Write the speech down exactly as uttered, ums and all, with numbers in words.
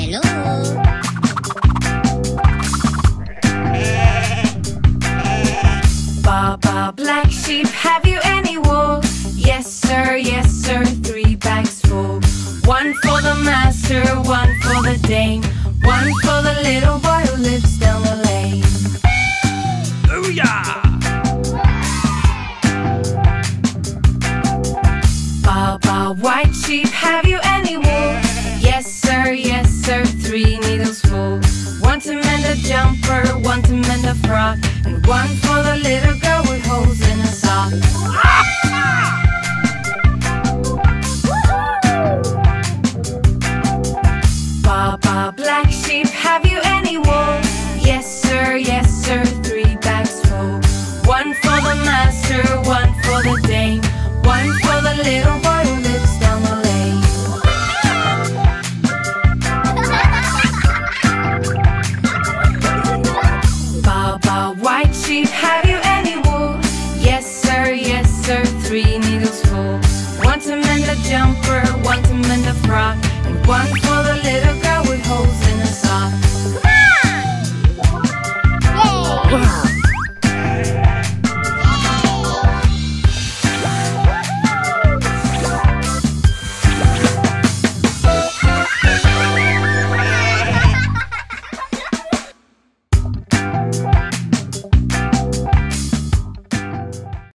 Hello. Baa Baa, black sheep, have you any wool? Yes sir, yes sir, three bags full. One for the master, one for the dame, one for the little boy who lives down the lane. Booyah! Baa Baa, white sheep, have you any wool? Yes sir, yes sir, three needles full. One to mend a jumper, one to mend a frock, and one for the little girl with holes in her sock. Baa Baa, black sheep, have you any wool? Yes sir, yes sir, three bags full. One for the master, one for the dame, one for the little boy who lives down the lane. Baa Baa, white sheep, have you any wool? Yes sir, yes sir, three needles full. One to mend a jumper, one to mend a frock, and one for the little girl